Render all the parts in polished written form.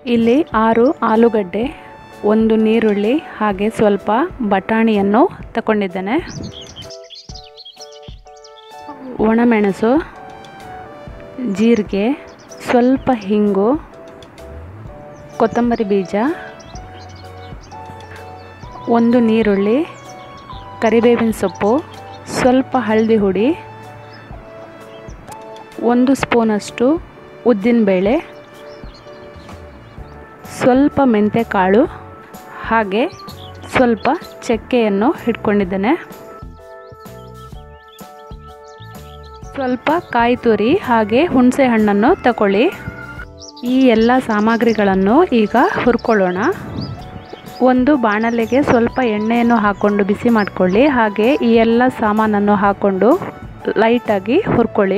ಇಲ್ಲಿ 6 ಆಲೂಗಡ್ಡೆ, 1 ನೀರುಳ್ಳಿ ಹಾಗೆ ಸ್ವಲ್ಪ ಬಟಾಣಿಯನ್ನು ತಗೊಂಡಿದ್ದೇನೆ. ಒಣಮೆಣಸು, ಜೀರಿಗೆ, ಸ್ವಲ್ಪ ಹಿಂಗು, ಕೊತ್ತಂಬರಿ ಬೀಜ, 1 ನೀರುಳ್ಳಿ, ಕರಿಬೇವಿನ ಸೊಪ್ಪು, ಸ್ವಲ್ಪ ಹಳದಿ ಹುಡಿ, 1 ಸ್ಪೂನಷ್ಟು ಉದ್ದಿನಬೇಳೆ, ಸ್ವಲ್ಪ ಮೆಂತ್ಯಕಾಳು ಹಾಗೆ ಸ್ವಲ್ಪ ಚಕ್ಕೆಯನ್ನು ಇಟ್ಕೊಂಡಿದ್ದೇನೆ. ಸ್ವಲ್ಪ ಕಾಯಿ ತುರಿ ಹಾಗೆ ಹುಣಸೆ ಹಣ್ಣನ್ನು ತಗೊಳ್ಳಿ. ಈ ಎಲ್ಲ ಸಾಮಗ್ರಿಗಳನ್ನು ಈಗ ಹುರ್ಕೊಳ್ಳೋಣ. ಒಂದು ಬಾಣಲೆಗೆ ಸ್ವಲ್ಪ ಎಣ್ಣೆಯನ್ನು ಹಾಕ್ಕೊಂಡು ಬಿಸಿ ಮಾಡಿಕೊಳ್ಳಿ. ಹಾಗೆ ಈ ಎಲ್ಲ ಸಾಮಾನನ್ನು ಹಾಕ್ಕೊಂಡು ಲೈಟಾಗಿ ಹುರ್ಕೊಳ್ಳಿ.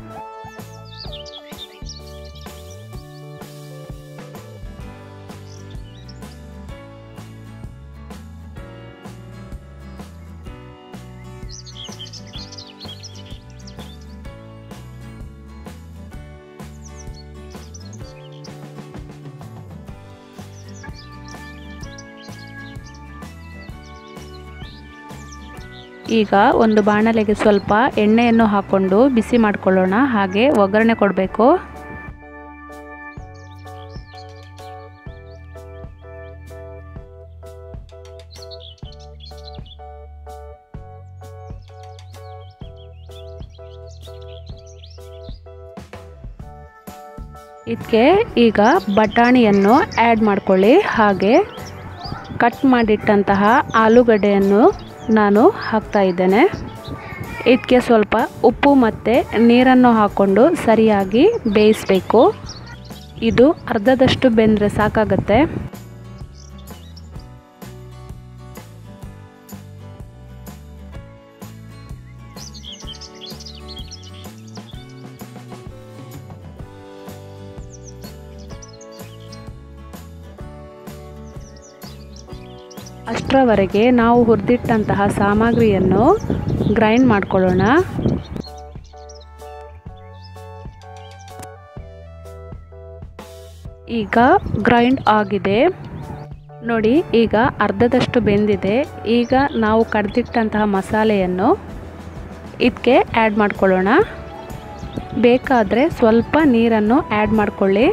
ಈಗ ಒಂದು ಬಾಣಲೆಗೆ ಸ್ವಲ್ಪ ಎಣ್ಣೆಯನ್ನು ಹಾಕ್ಕೊಂಡು ಬಿಸಿ ಮಾಡಿಕೊಳ್ಳೋಣ. ಹಾಗೆ ಒಗ್ಗರಣೆ ಕೊಡಬೇಕು. ಇದಕ್ಕೆ ಈಗ ಬಟಾಣಿಯನ್ನು ಆ್ಯಡ್ ಮಾಡ್ಕೊಳ್ಳಿ. ಹಾಗೆ ಕಟ್ ಮಾಡಿಟ್ಟಂತಹ ಆಲೂಗಡ್ಡೆಯನ್ನು ನಾನು ಹಾಕ್ತಾ ಇದ್ದೇನೆ. ಇದಕ್ಕೆ ಸ್ವಲ್ಪ ಉಪ್ಪು ಮತ್ತು ನೀರನ್ನು ಹಾಕ್ಕೊಂಡು ಸರಿಯಾಗಿ ಬೇಯಿಸಬೇಕು. ಇದು ಅರ್ಧದಷ್ಟು ಬೆಂದರೆ ಸಾಕಾಗುತ್ತೆ. ಅಷ್ಟರವರೆಗೆ ನಾವು ಹುರಿದಿಟ್ಟಂತಹ ಸಾಮಗ್ರಿಯನ್ನು ಗ್ರೈಂಡ್ ಮಾಡ್ಕೊಳ್ಳೋಣ. ಈಗ ಗ್ರೈಂಡ್ ಆಗಿದೆ ನೋಡಿ. ಈಗ ಅರ್ಧದಷ್ಟು ಬೆಂದಿದೆ. ಈಗ ನಾವು ಕಡ್ದಿಟ್ಟಂತಹ ಮಸಾಲೆಯನ್ನು ಇದಕ್ಕೆ ಆ್ಯಡ್ ಮಾಡ್ಕೊಳ್ಳೋಣ. ಬೇಕಾದರೆ ಸ್ವಲ್ಪ ನೀರನ್ನು ಆ್ಯಡ್ ಮಾಡ್ಕೊಳ್ಳಿ.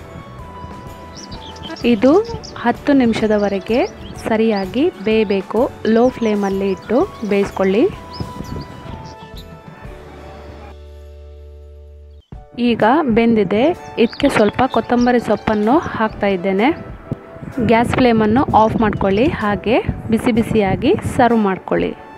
ಇದು 10 ನಿಮಿಷದವರೆಗೆ ಸರಿಯಾಗಿ ಬೇಯಬೇಕು. ಲೋ ಫ್ಲೇಮಲ್ಲಿ ಇಟ್ಟು ಬೇಯಿಸ್ಕೊಳ್ಳಿ. ಈಗ ಬೆಂದಿದೆ. ಇದಕ್ಕೆ ಸ್ವಲ್ಪ ಕೊತ್ತಂಬರಿ ಸೊಪ್ಪನ್ನು ಹಾಕ್ತಾ ಇದ್ದೇನೆ. ಗ್ಯಾಸ್ ಫ್ಲೇಮನ್ನು ಆಫ್ ಮಾಡ್ಕೊಳ್ಳಿ. ಹಾಗೆ ಬಿಸಿ ಬಿಸಿಯಾಗಿ ಸರ್ವ್ ಮಾಡ್ಕೊಳ್ಳಿ.